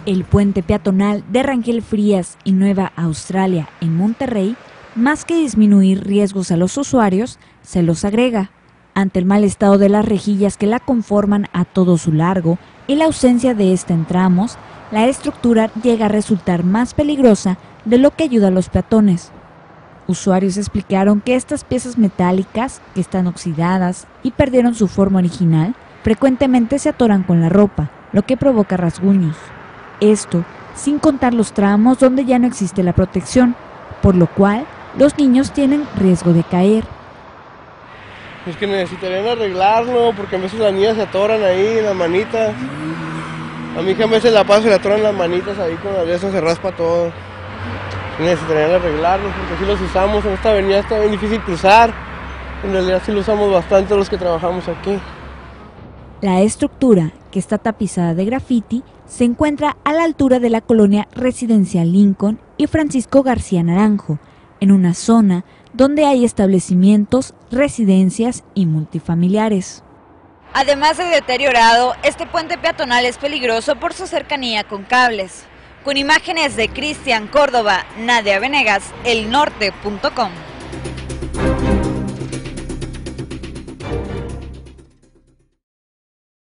El puente peatonal de Rangel Frías y Nueva Australia en Monterrey, más que disminuir riesgos a los usuarios, se los agrega. Ante el mal estado de las rejillas que la conforman a todo su largo y la ausencia de esta en tramos, la estructura llega a resultar más peligrosa de lo que ayuda a los peatones. Usuarios explicaron que estas piezas metálicas, que están oxidadas y perdieron su forma original, frecuentemente se atoran con la ropa, lo que provoca rasguños. Esto sin contar los tramos donde ya no existe la protección, por lo cual los niños tienen riesgo de caer. Es que necesitarían arreglarlo porque a veces las niñas se atoran ahí en las manitas. A mi hija a veces la paso y se le atoran las manitas ahí con las de esas, se raspa todo. Necesitarían arreglarlos porque si los usamos en esta avenida está bien difícil cruzar. En realidad sí lo usamos bastante los que trabajamos aquí. La estructura, que está tapizada de grafiti, se encuentra a la altura de la colonia residencial Lincoln y Francisco García Naranjo, en una zona donde hay establecimientos, residencias y multifamiliares. Además de deteriorado, este puente peatonal es peligroso por su cercanía con cables. Con imágenes de Cristian Córdoba, Nadia Venegas, elnorte.com.